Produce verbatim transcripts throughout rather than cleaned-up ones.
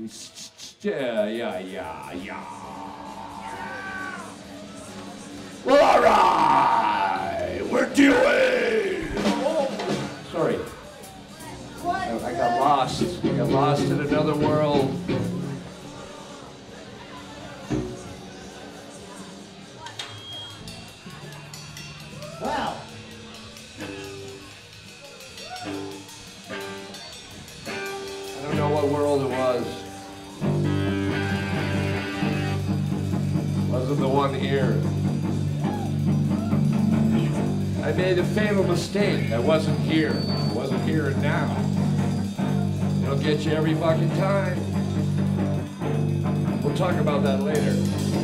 Yeah, yeah, yeah, yeah. Well, all right, we're doing. Oh, sorry. What? I, I got lost. I got lost in another world. Wow. I don't know what world it was. Wasn't the one here. I made a fatal mistake. I wasn't here. I wasn't here and now. It'll get you every fucking time. We'll talk about that later.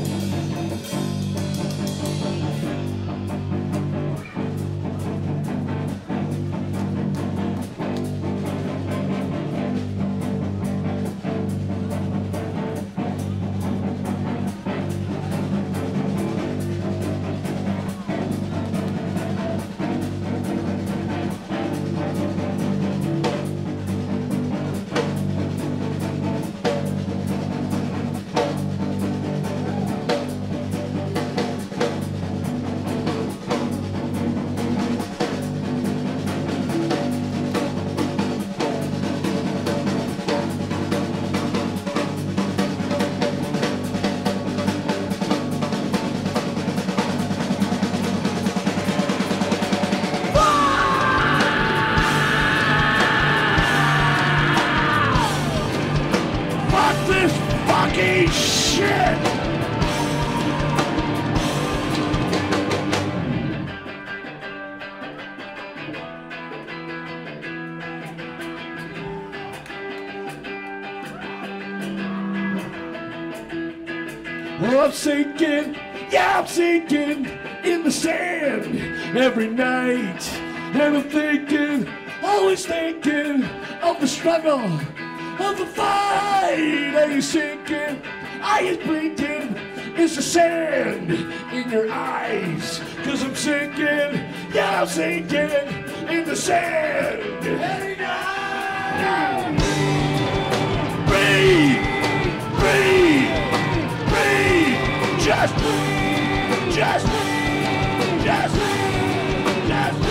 Well, I'm sinking, yeah, I'm sinking in the sand every night. And I'm thinking, always thinking of the struggle, of the fight. Are you sinking? Are you blinking? Is the sand in your eyes? Cause I'm sinking, yeah, I'm sinking in the sand every night. Breathe, breathe. Just, just, just, just.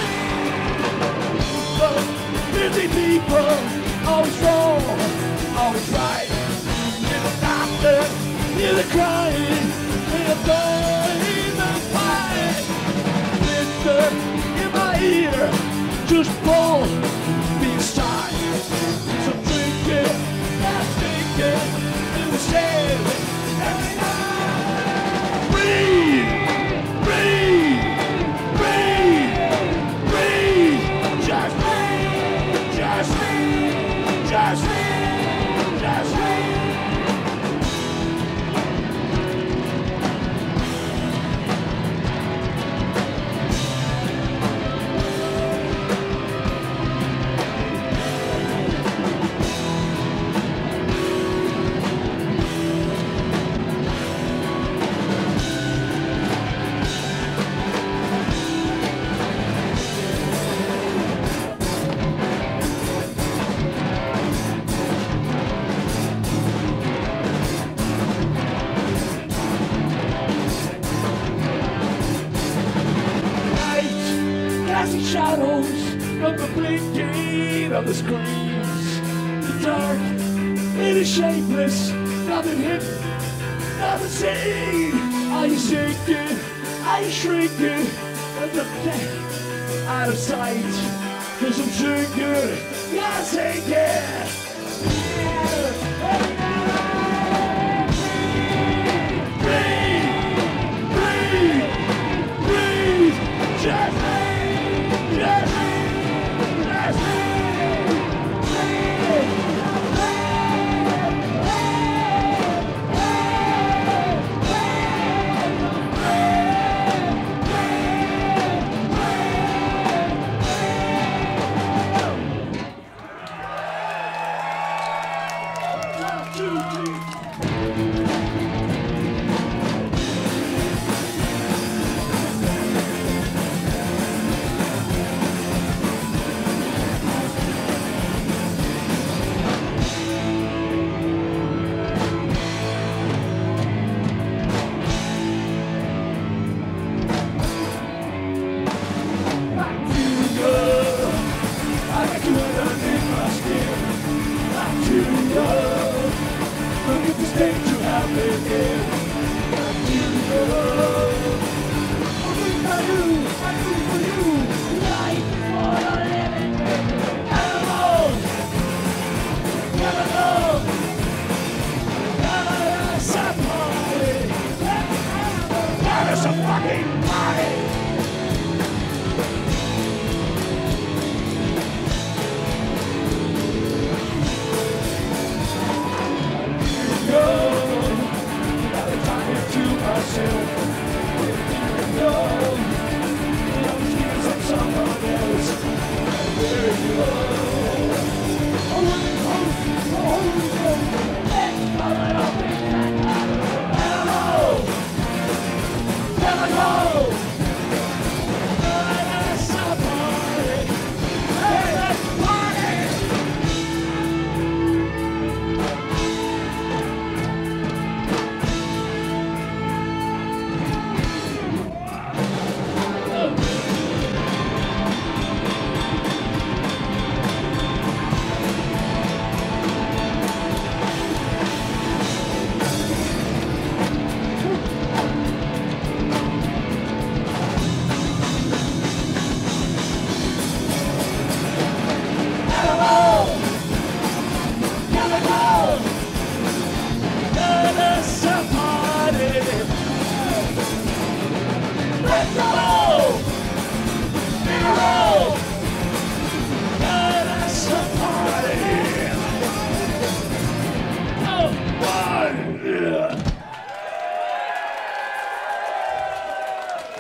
But busy people, always wrong, always right. You're the doctor, you're the crying, you're the pain, the fight. Whisper in my ear, just pull me aside. So drink it, I'm thinking in the sand every night. Breathe, breathe, breathe, breathe. Just, just, just, just. Shadows of the blinking of the screens. The dark, it is shapeless, nothing hidden, nothing seen. Are you sinking? Are you shrinking? And the death out of sight. Cause I'm sinking, yeah, I'm sinking. Breathe, breathe, breathe, just Yes! Yes!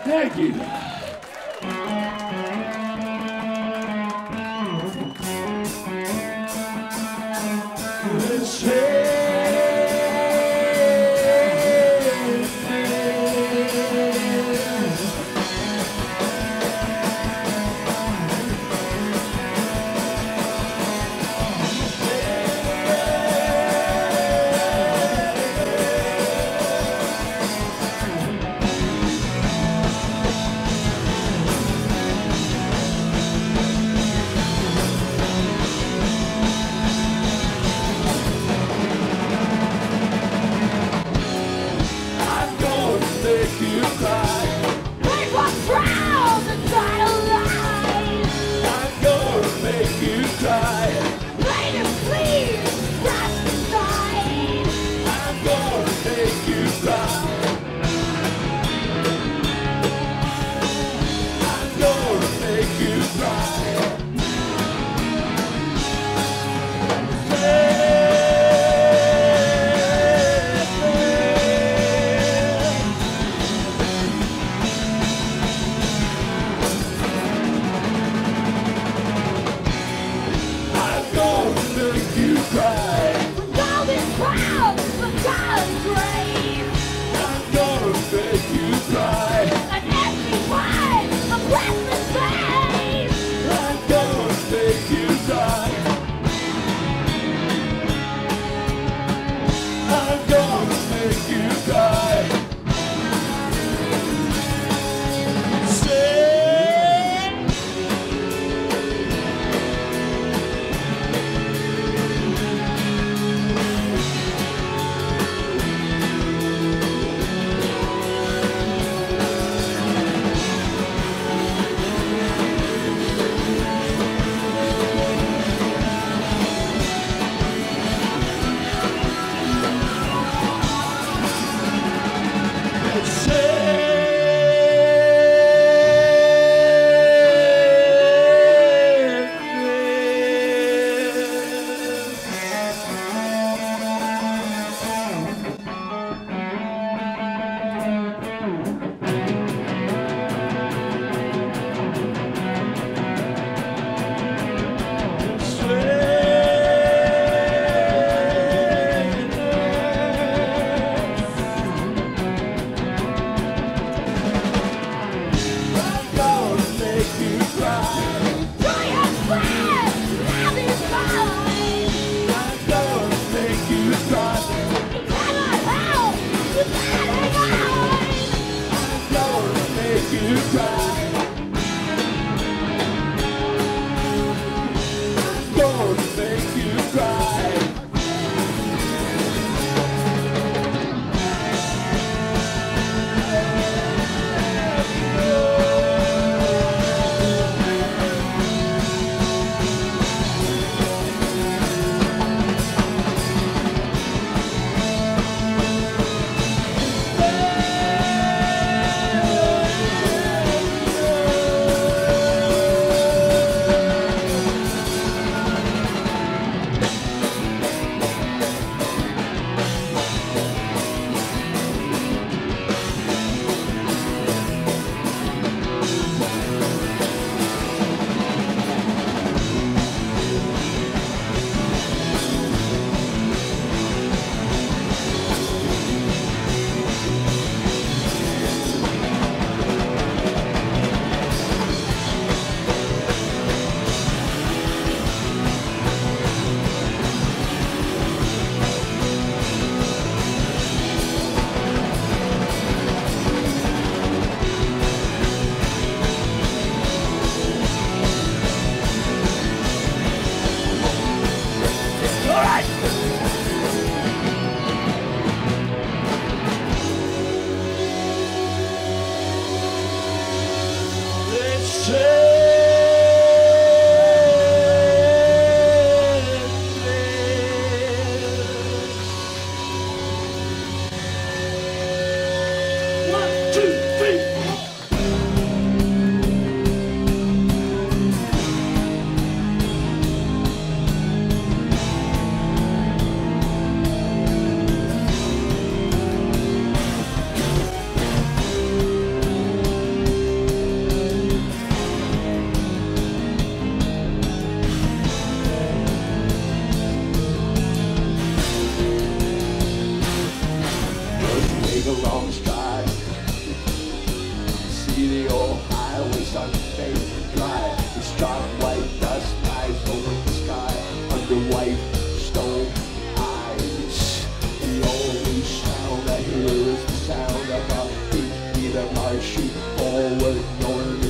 Thank you. Let's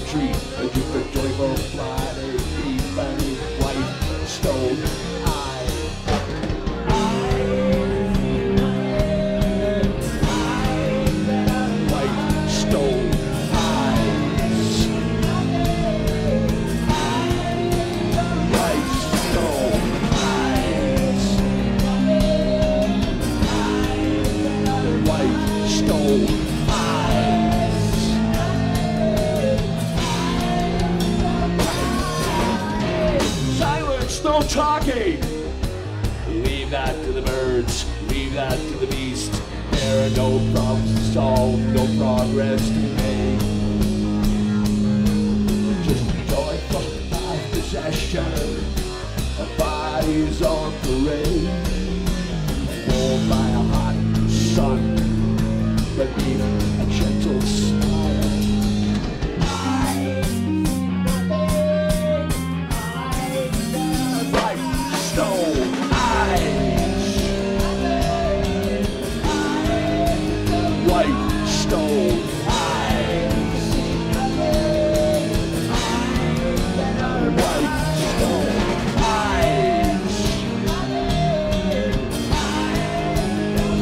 treat, just a joyful Friday, deep and white stone eyes. White stone eyes. White stone eyes. White stone eyes. Silence, no talking. Leave that to the birds, leave that to the beast. There are no problems to solve, no progress to make. Just joyful life possession, our bodies on parade. Warmed by a hot sun, beneath a gentle smile. White stone eyes. White stone eyes. White stone eyes.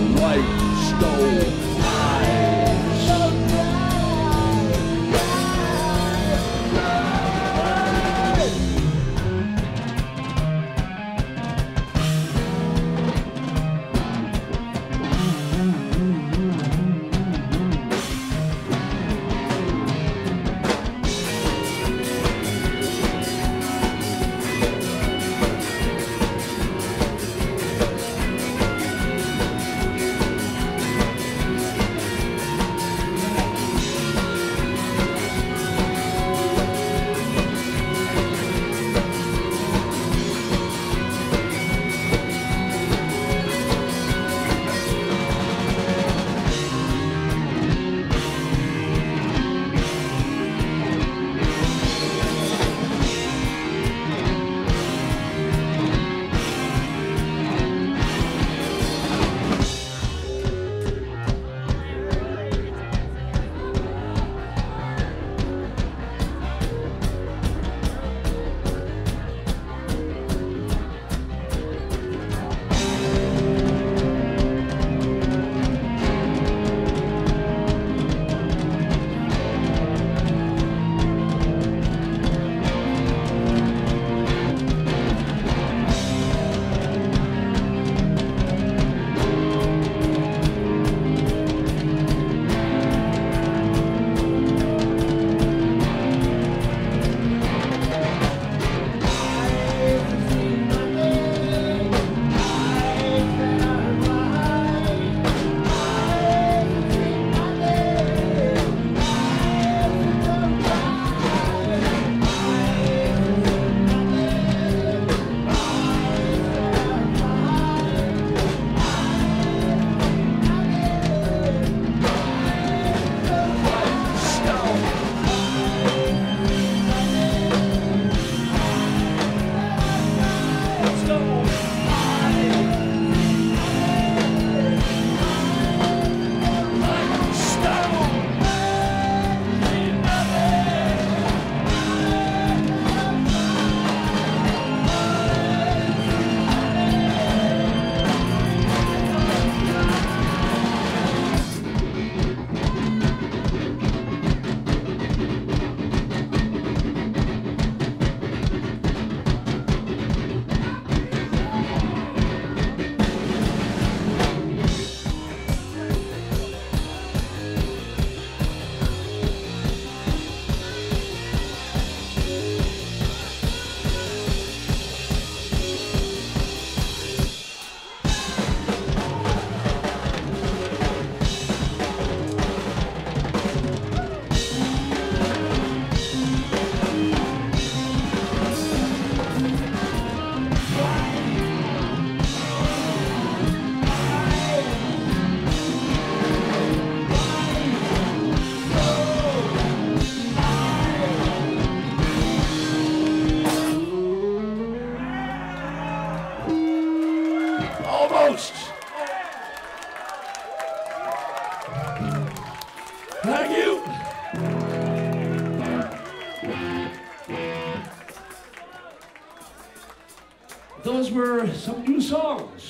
those were some new songs.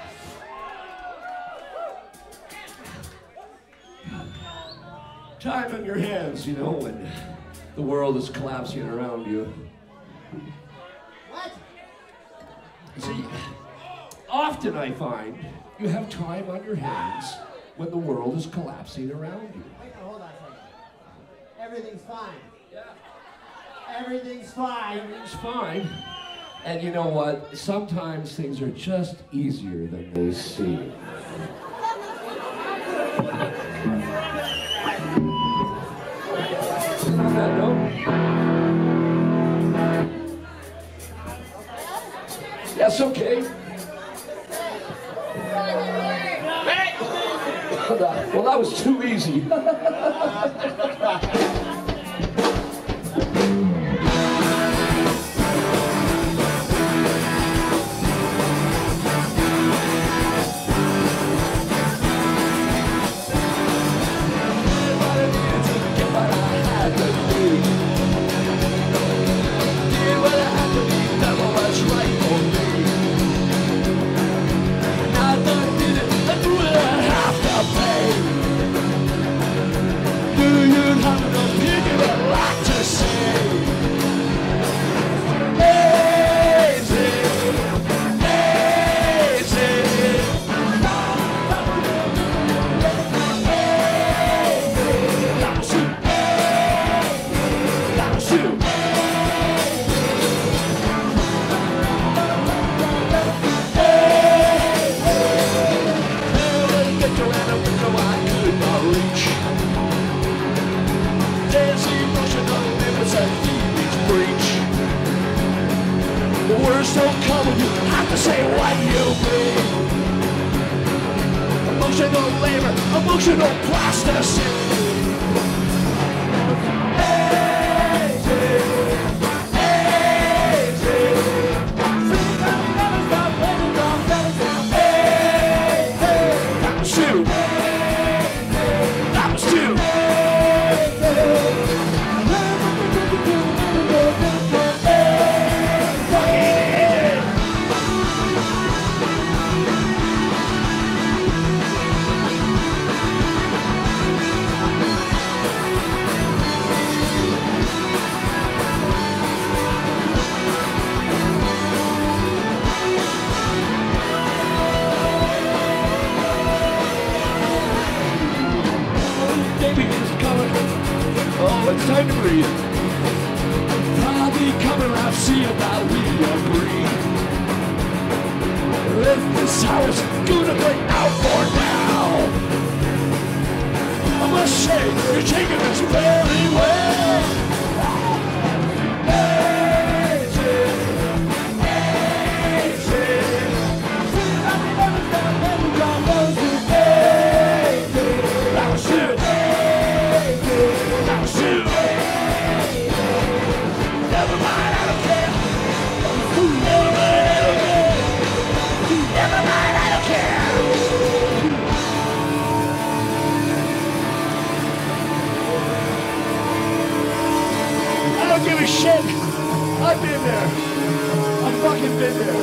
Time on your hands, you know, when the world is collapsing around you. What? See, often I find you have time on your hands when the world is collapsing around you. Wait, no, hold on a second. Everything's fine. Yeah. Everything's fine. Everything's fine. And you know what? Sometimes things are just easier than they seem. On that note, that's okay. Well, that was too easy. Emotional labor, emotional plasticity. It's time to breathe. Probably coming out, see about we agree. If this house gonna break out for now, I must say you're taking this very well. Easy, easy. That was it. Never mind, I don't care. Never mind, I don't care. Never mind, I don't care. I don't give a shit. I've been there. I've fucking been there.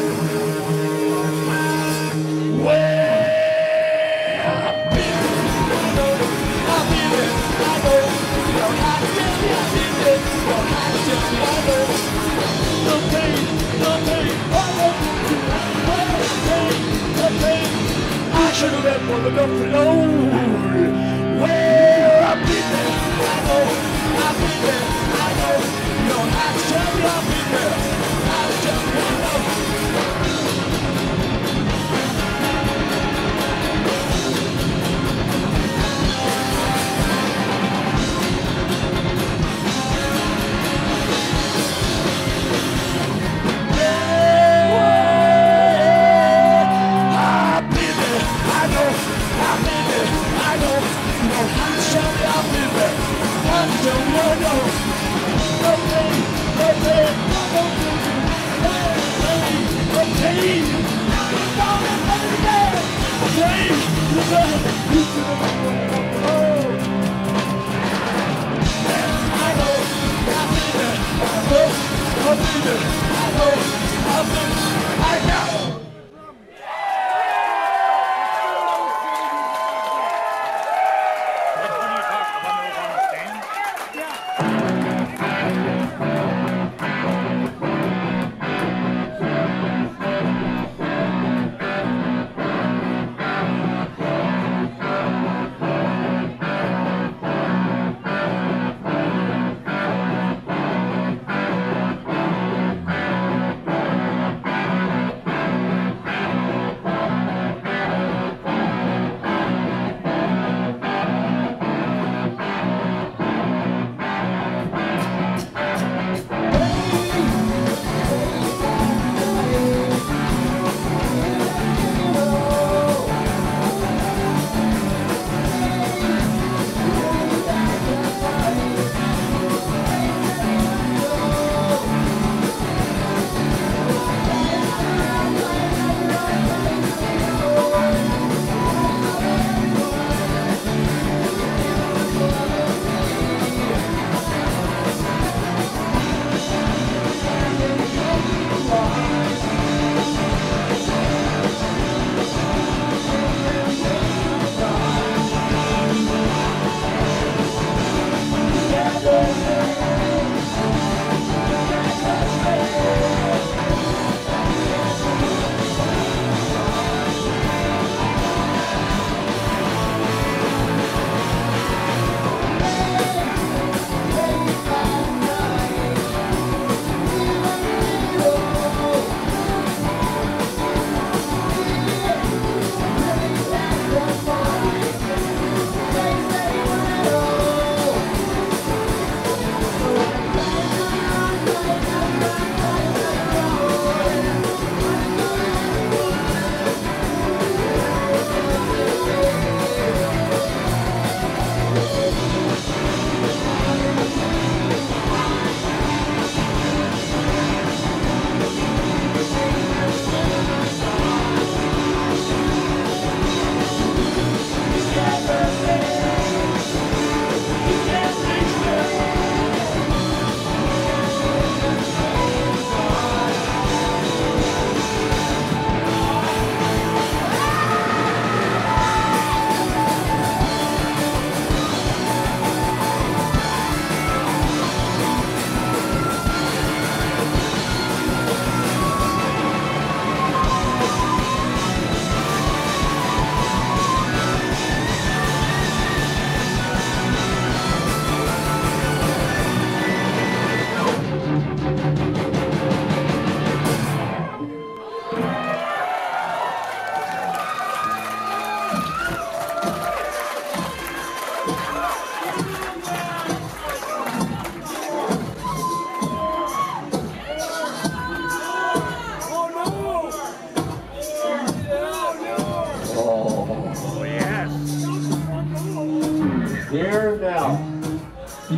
Well, I've been there. I've been there. I know. You don't have to tell me I've been there. You don't have to tell me I know. The pain, the pain, oh, the pain, the pain. I should have let one enough to know. Well, I've been there. I know. I've been there. I know. You don't have to tell me I've been there. I just want to know. I don't know.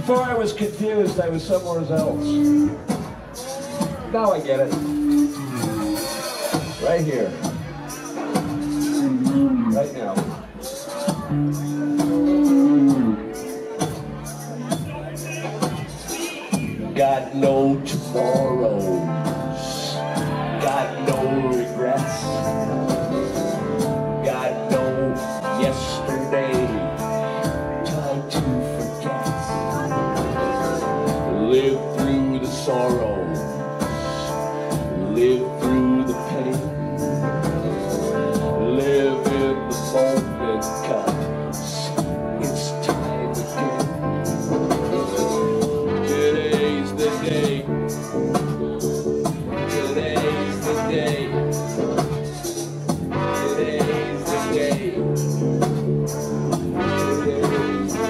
Before I was confused, I was somewhere else. Now I get it. Right here. Right now. Got no tomorrows. Got no regrets. Got no yesterday. Time to forget. Live through the sorrows. Live through the pain. Live in the moment, 'cause it's time again. Today's the day. Today's the day. Today's the day. Today's the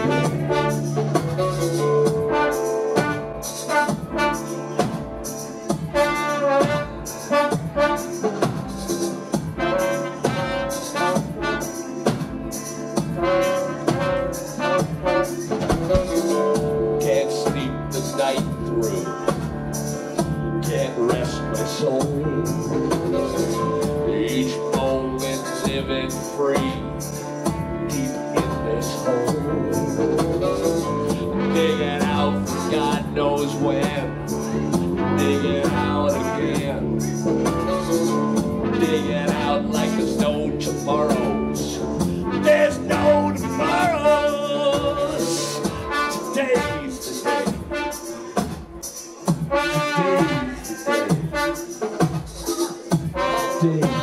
Can't sleep the night through. Can't rest my soul. Each moment living free. Deep in this hole. Digging out for God knows when. Digging out again. Digging out like there's no tomorrows. There's no tomorrows. Today's the day. Today's the day. Today's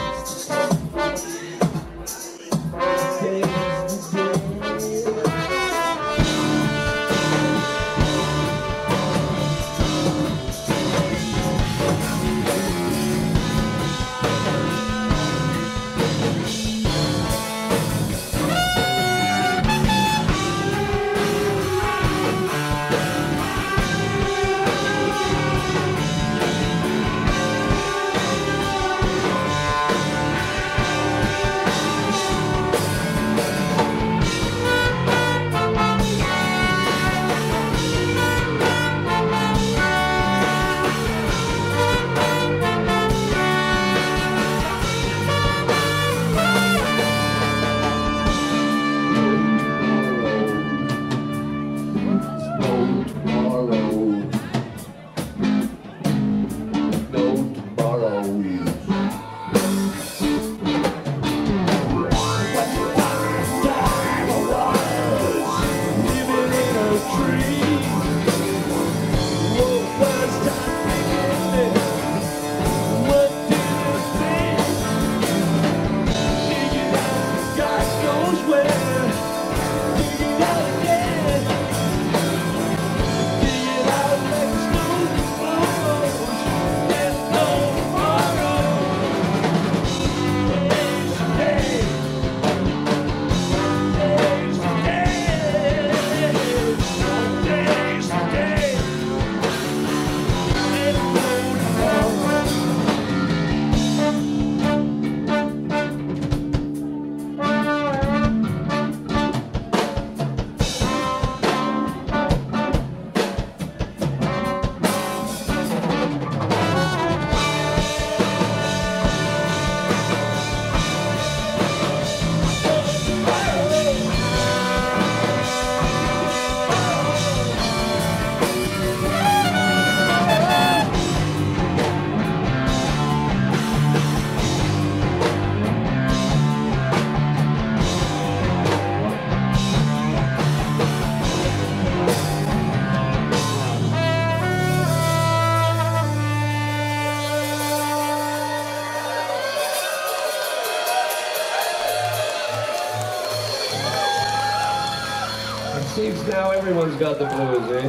Seems now everyone's got the blues, eh?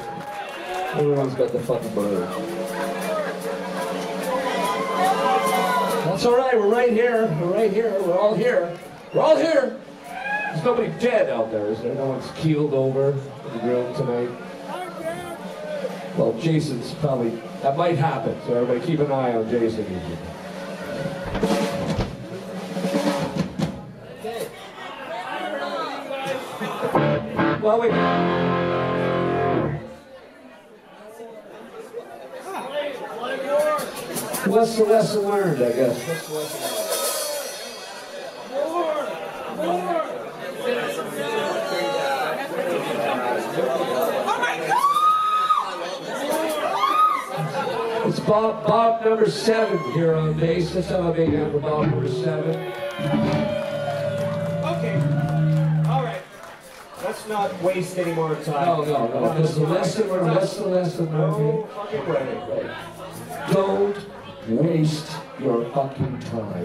Everyone's got the fucking blues. That's all right, we're right here. We're right here. We're all here. We're all here. There's nobody dead out there, is there? No one's keeled over in the room tonight. Well, Jason's probably, that might happen, so everybody keep an eye on Jason. Well, we, what's the lesson learned, I guess? What's the lesson learned? More! More! Oh my God! It's Bob, Bob number seven here on bass. That's how I make it for Bob number seven. Okay. All right. Let's not waste any more time. No, no, no. Because the lesson learned, what's the lesson learned? No fucking way. Don't waste your fucking time.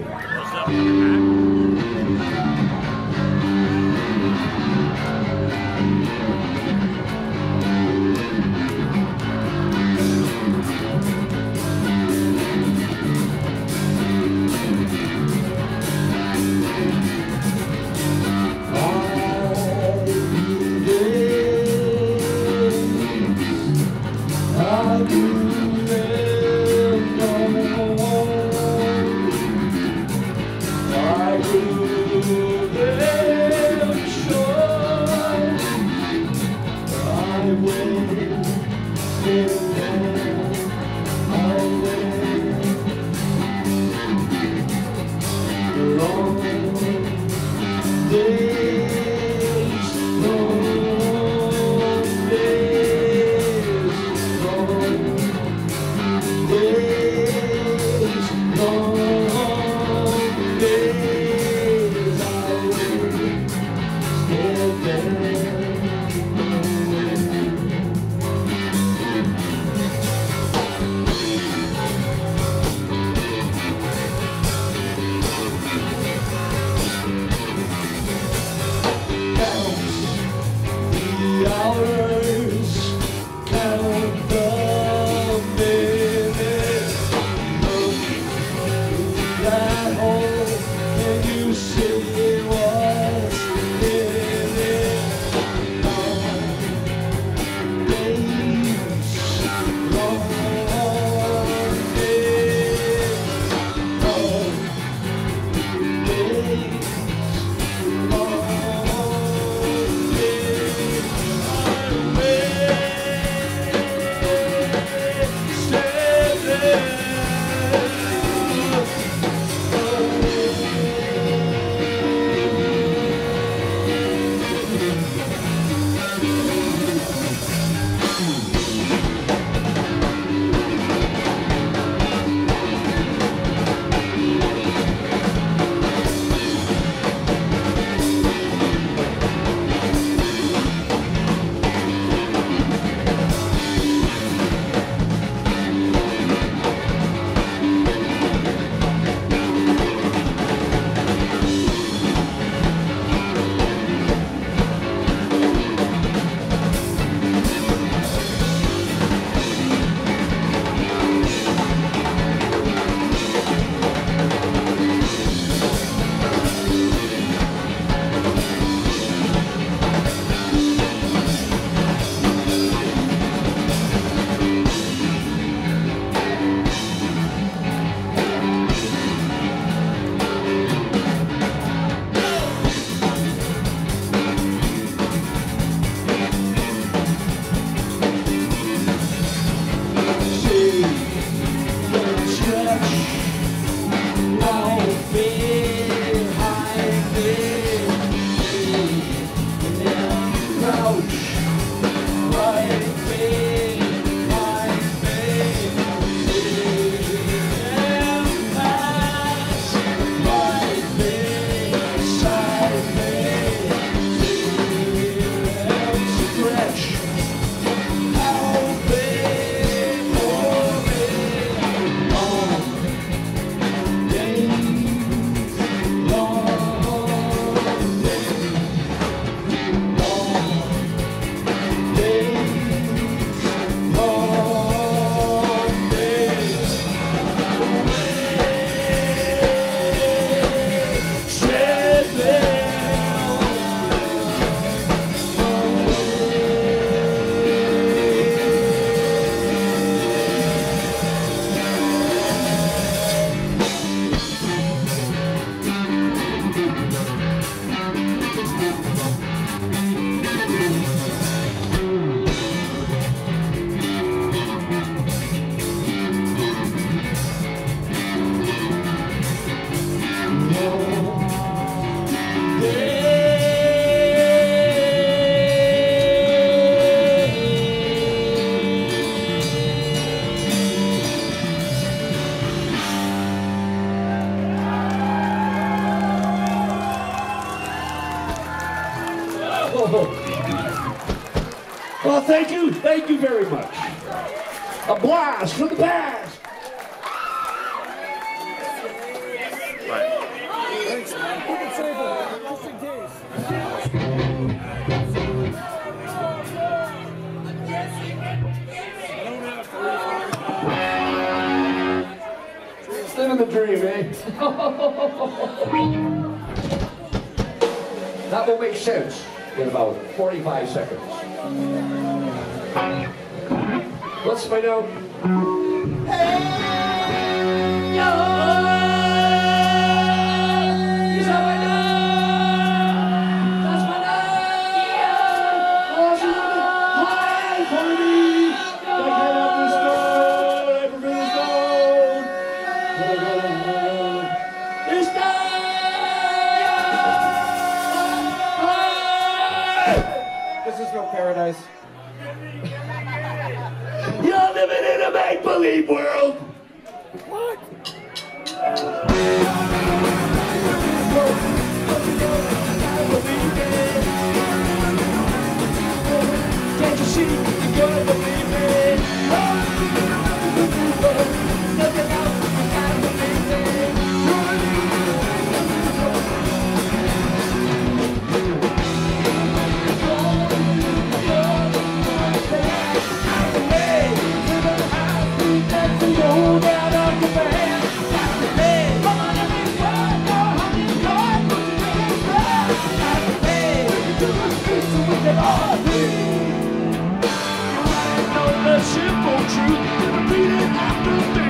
thank you, thank you very much. A blast from the past. Thanks, man. Keep it safe, just in case. Living the dream, eh? That will make sense in about forty-five seconds. Let's find out. Hey, yo, is that my dog? That's my dog. Oh, hi, party. Gotta get up this road. Every this road. It's time. This is no paradise. You're living in a make-believe world. What? Can't you see? You gotta believe it. Nothing else, you gotta believe it. Simple truth, repeat it after me.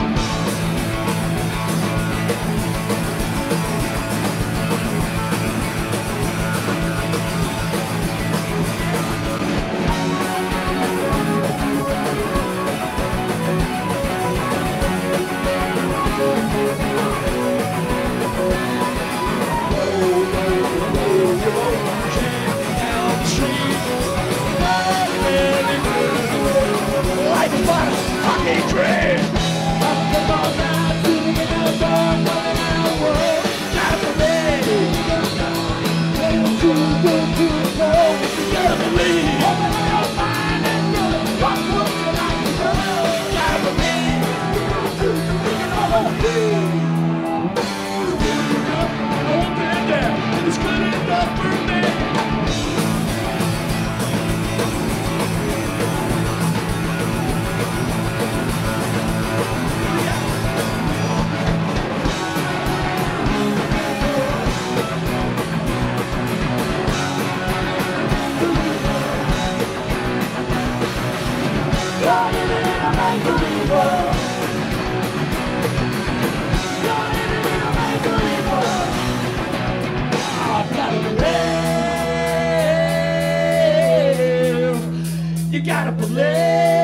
Life is but a fucking dream. Up the ball now, shooting in the dark, running out of world. Gotta believe. Little too good to know. Gotta believe. Open up your mind and really walk up to like the world. Gotta believe. We can all believe. Open down. It's good enough for me. You're living in a make-believe world. You're living in a make-believe world. I've gotta believe. You gotta believe.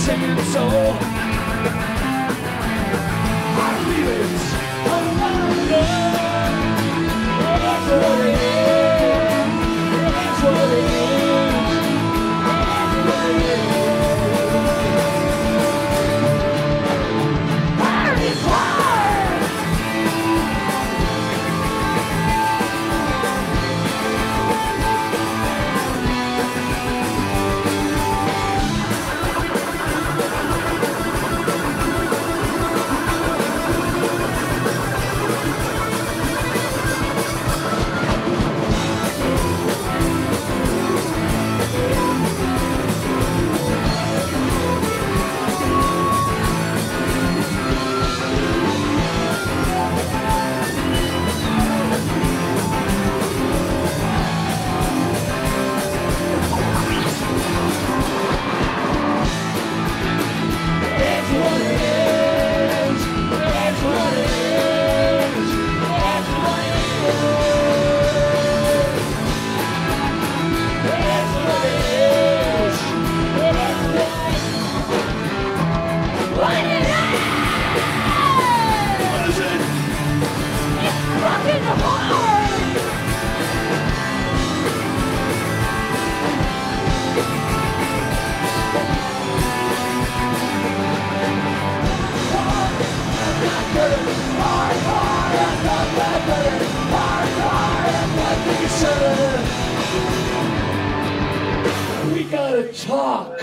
singing soul. I feel it. I wanna know. That's what it is. That's what it is. That's what it is. And it's hard. We gotta talk.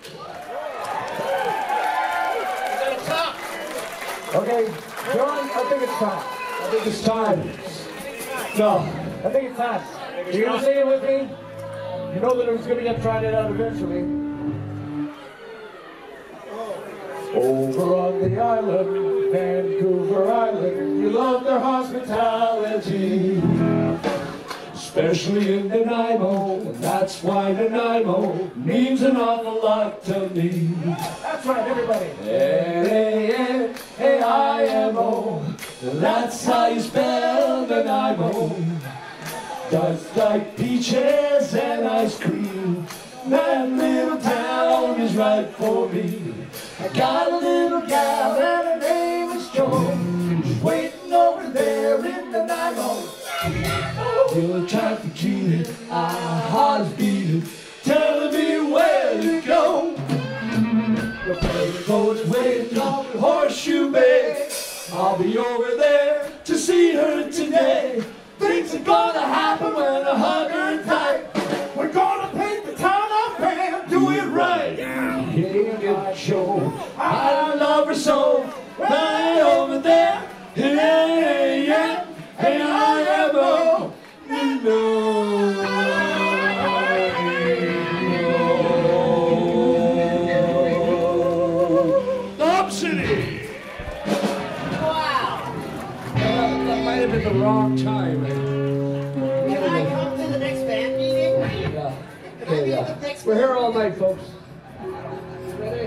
Okay, John, I think it's time. I think it's time. No. I think it's time. You're gonna say it with me? You know that it was gonna be trying it out eventually. Over on the island, Vancouver Island, you love their hospitality. Especially in Nanaimo, and that's why Nanaimo means an awful lot to me. That's right, everybody. N A N A I M O, that's how you spell Nanaimo. Just like peaches and ice cream, that little town is right for me. I got a little gal and her name is Joan. She's waiting over there in Nanaimo. Till the traffic cheated, our hearts beating, telling me where to go. The ferry boat's waiting on the Horseshoe Bay. I'll be over there to see her today. Things are gonna happen when I hug her tight. We're gonna paint the town up and do it right. Hitting a show, I love her so. Right over there, hey, yeah, hey, I am oh, you know. Knob City. Wow. That might have been the wrong time. Can I come to the next band meeting? Yeah. Can I be at the next We're here band all meeting? night, folks. Ready?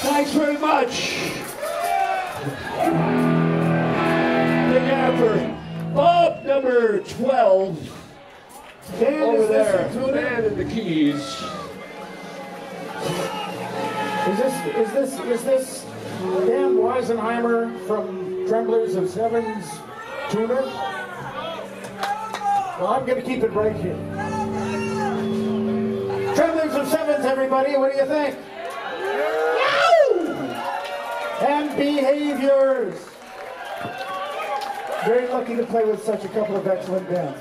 Thanks very much. Big hand for Bob number twelve. Dan, Over is this there, included? man in the keys. Is this is this is this Dan Weisenheimer from Tremblers of Sevens tuner? Well, I'm going to keep it right here. Tremblers of Sevens, everybody, what do you think? And behaviors. Very lucky to play with such a couple of excellent bands.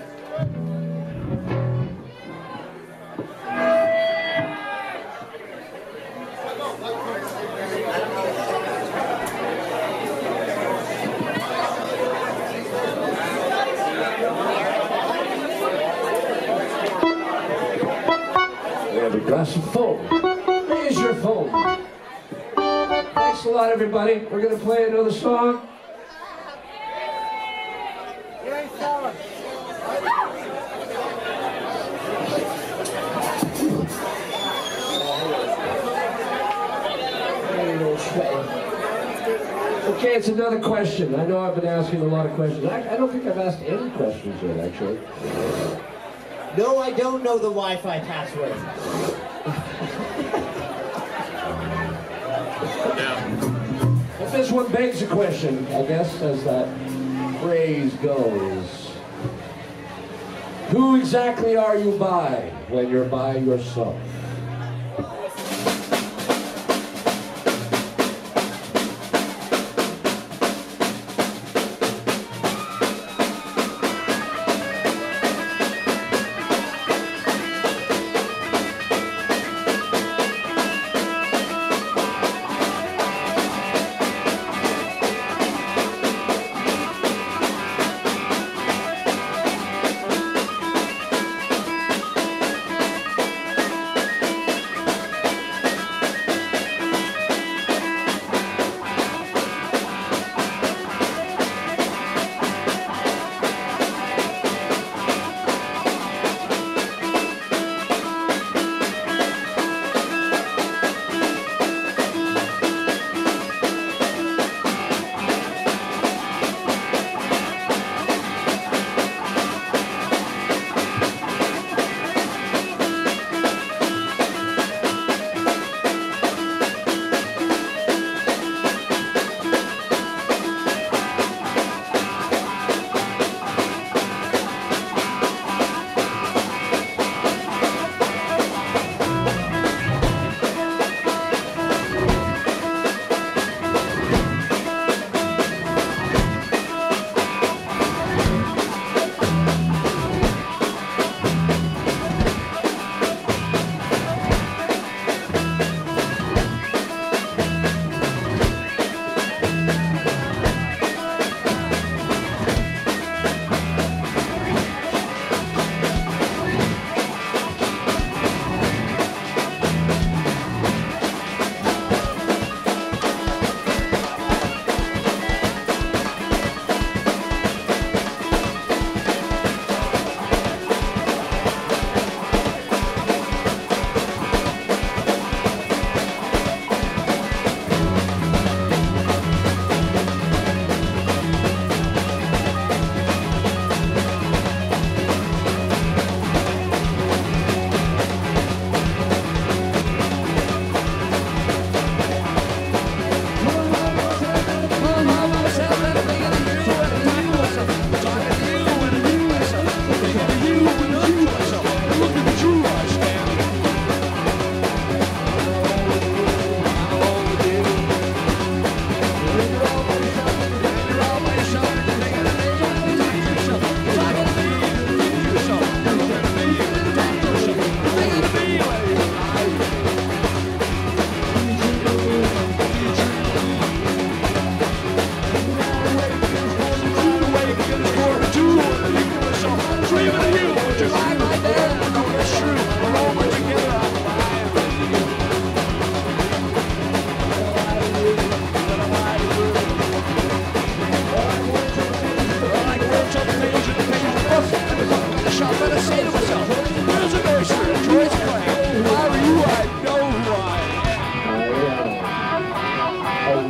We have a glass of foam. Here's your foam. Thanks a lot, everybody. We're going to play another song. Okay, it's another question. I know I've been asking a lot of questions. I, I don't think I've asked any questions yet, actually. No, I don't know the Wi-Fi password. But this one begs a question, I guess, as that phrase goes. Who exactly are you by when you're by yourself?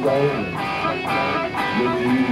rolling with you.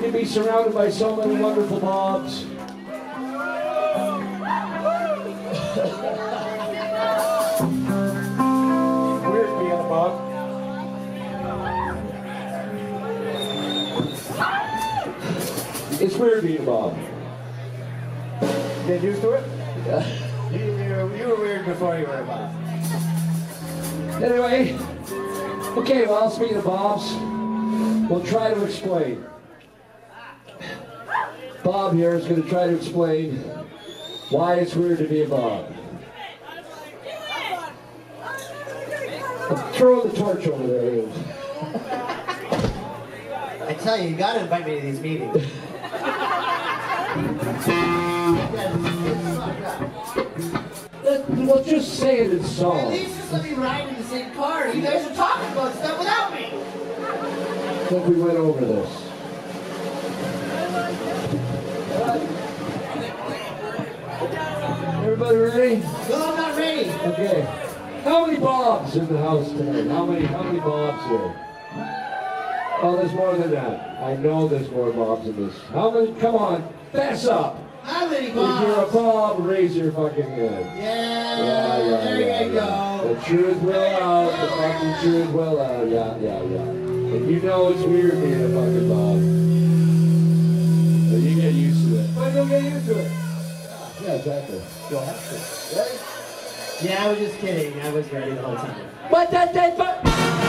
to be surrounded by so many wonderful Bobs. Weird being a Bob. It's weird being a Bob. Get used to it? You, you, were, you were weird before you were a Bob. Anyway, okay, well, speaking of Bobs, we'll try to explain. Bob here is going to try to explain why it's weird to be a Bob. Throw the torch over there. I tell you, you gotta invite me to these meetings. Let, well, just say it in At song. least just let me ride in the same car. You guys are talking about stuff without me. I think we went over this. Everybody ready? No, I'm not ready. Okay. How many Bobs in the house tonight? How many, how many Bobs here? Oh, there's more than that. I know there's more Bobs in this. How many? Come on, fess up. How many If you're a Bobs? Bob, raise your fucking hand. Yeah, Yeah, yeah, there yeah, you yeah. go. The truth will out. The fucking truth will out. Yeah, yeah, yeah. And you know it's weird being a fucking Bob. But you get used to it. But you'll get used to it. Yeah, exactly. You'll have to. Right? Yeah, I was just kidding. I was ready the whole time. But that, that, but.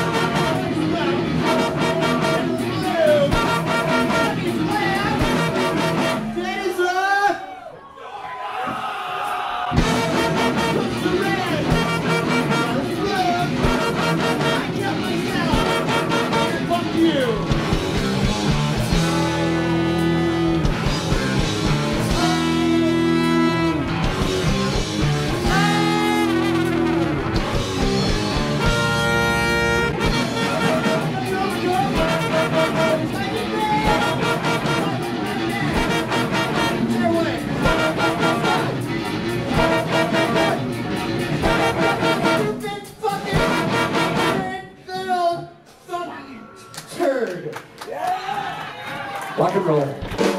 Rock and roll.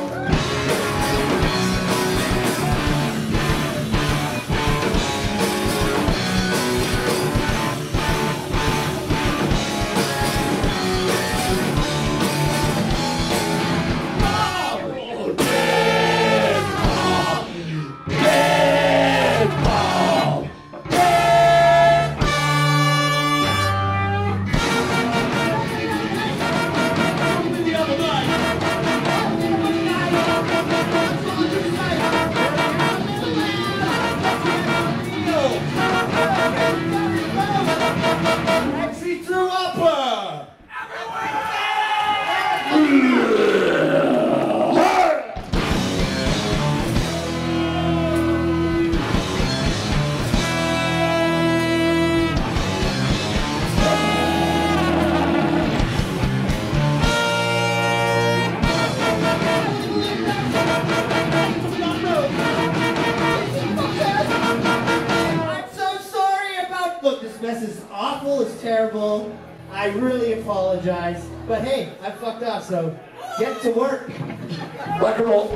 This is awful, it's terrible. I really apologize. But hey, I fucked up, so get to work. Rock and roll.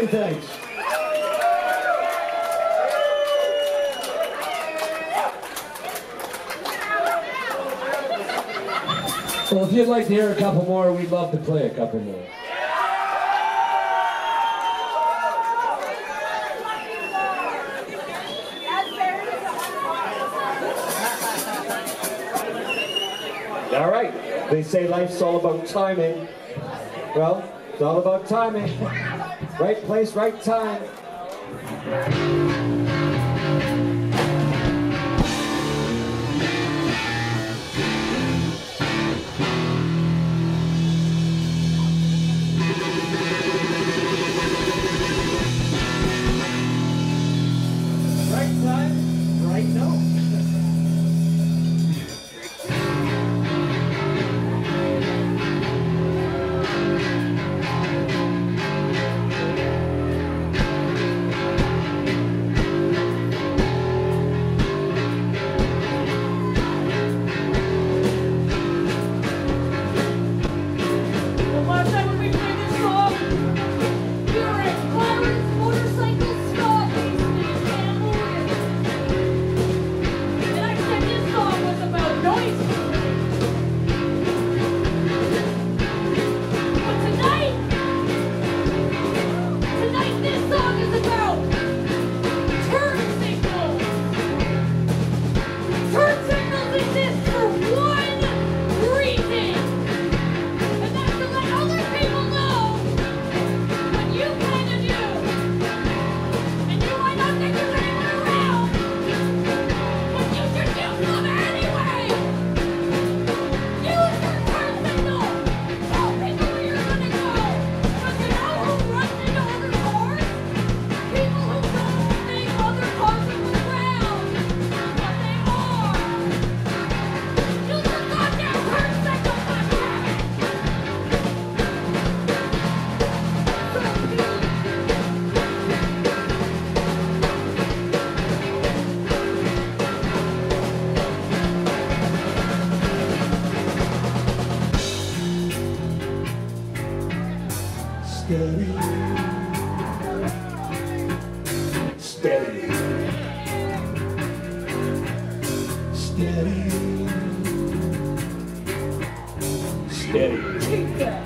thanks. Well, if you'd like to hear a couple more, we'd love to play a couple more. All right, they say life's all about timing. Well, it's all about timing. Right place, right time. Right time, right note. Steady. Steady. Steady. Keep that.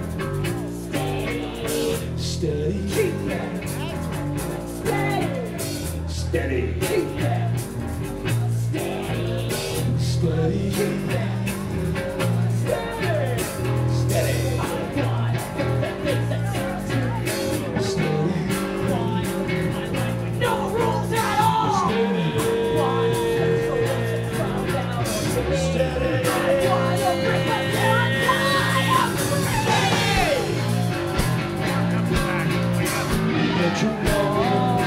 Steady. Steady. Keep that. Steady. Steady. Keep that. Steady. Steady. Keep that. Steady. Steady. No rules at all! Steady. I wanna bring my parents home! Let you know.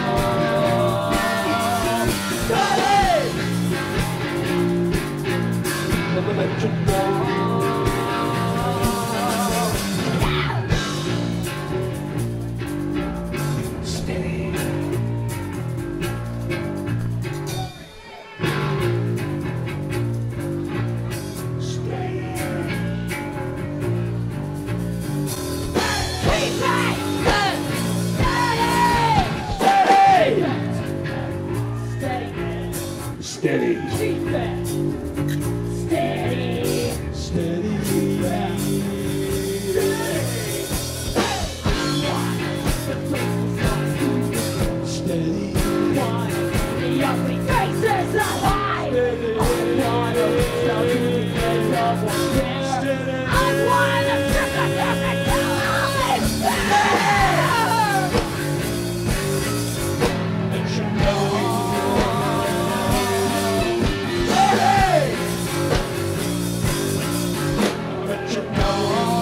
Steady! Never let you know. Steady. Keep it! Steady! Steady! Steady. Keep it! Steady! Steady. Steady. The ugly faces of life! I wanna tell you the end of what's there. I wanna strip the perfect life! Let you know. Let you know.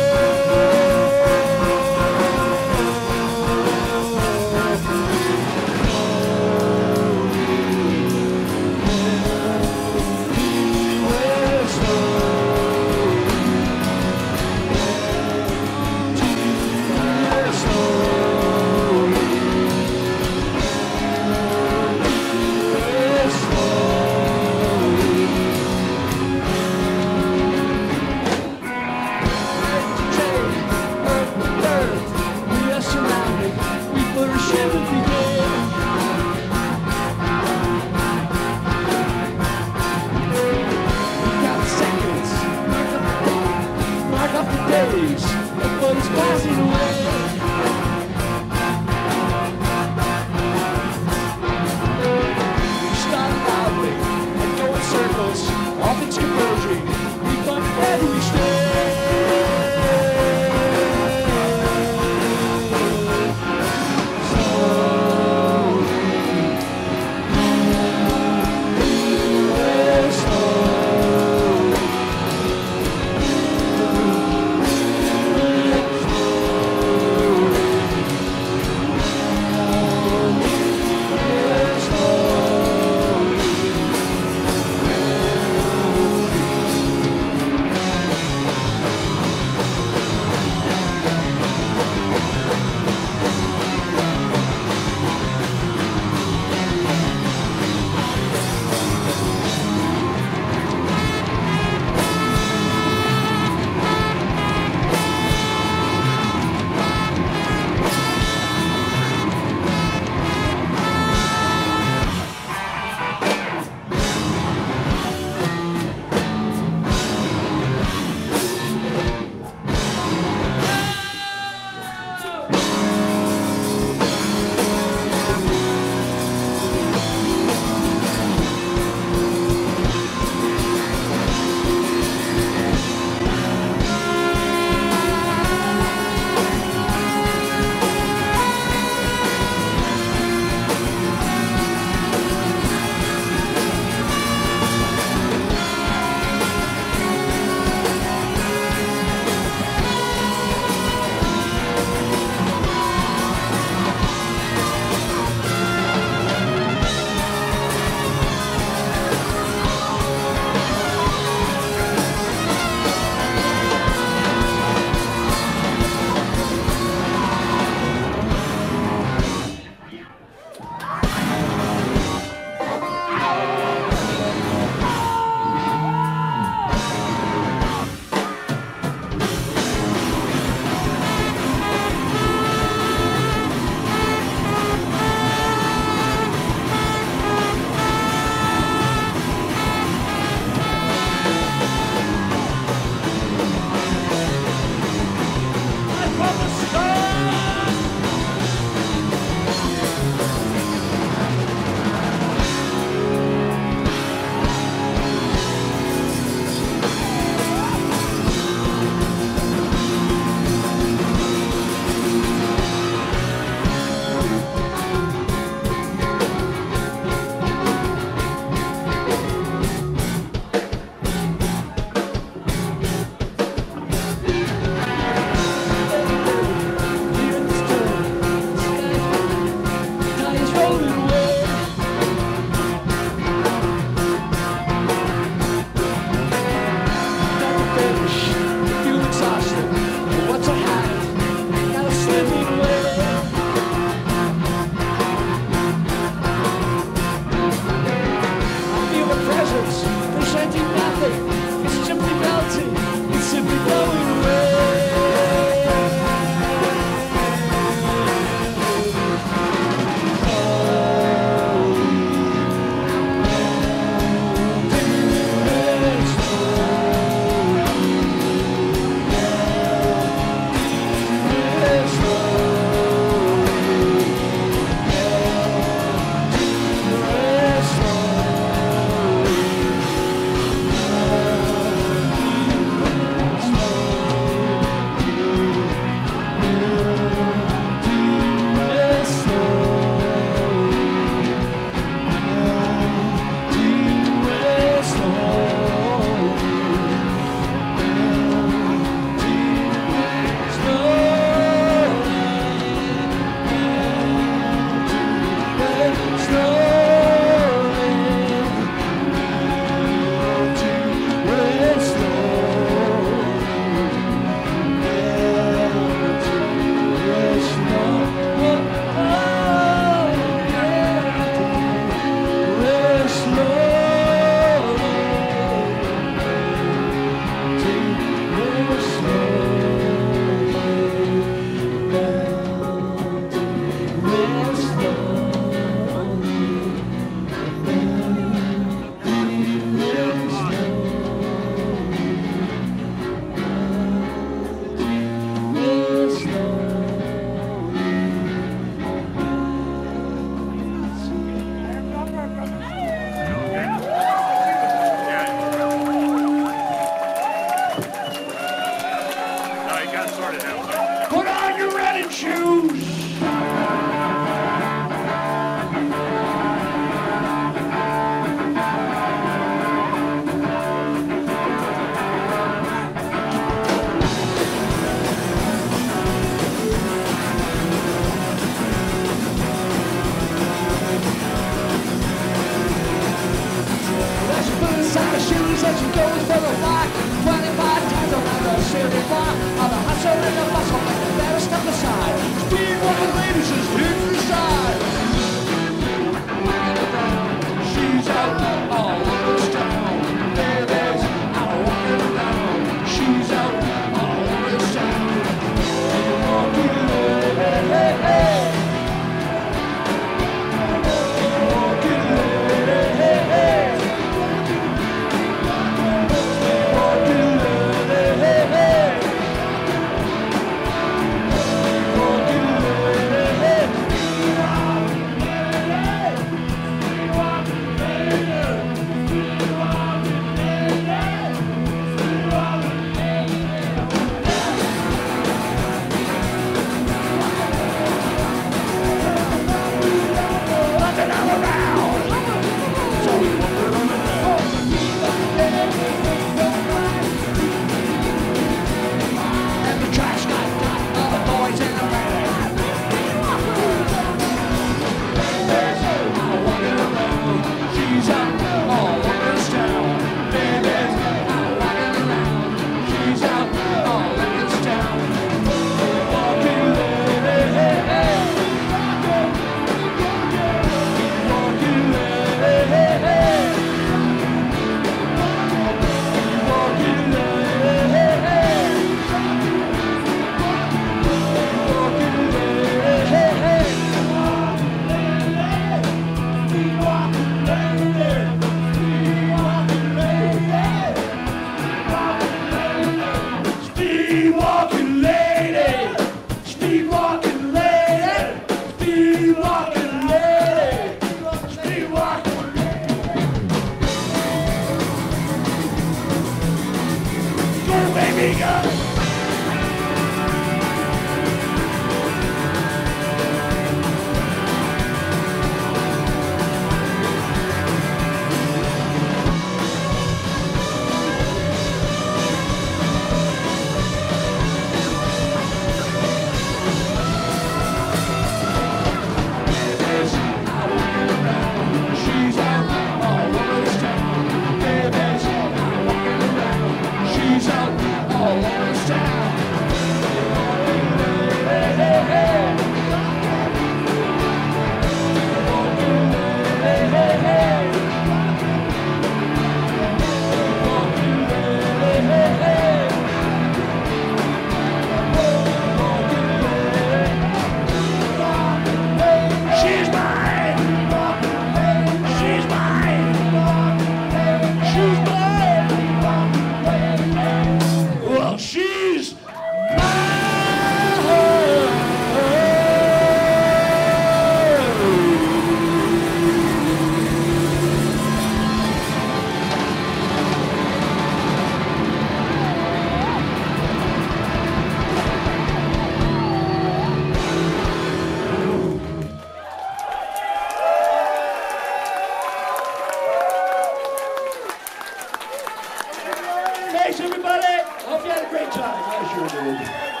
Thanks, everybody. Hope you had a great time. I sure did.